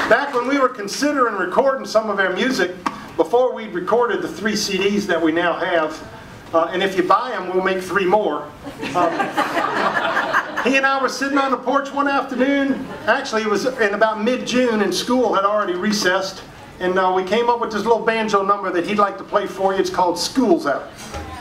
Back when we were considering recording some of our music, before we'd recorded the 3 CDs that we now have, and if you buy them, we'll make 3 more. He and I were sitting on the porch one afternoon. Actually, it was in about mid-June, and school had already recessed. And we came up with this little banjo number that he'd like to play for you. It's called School's Out.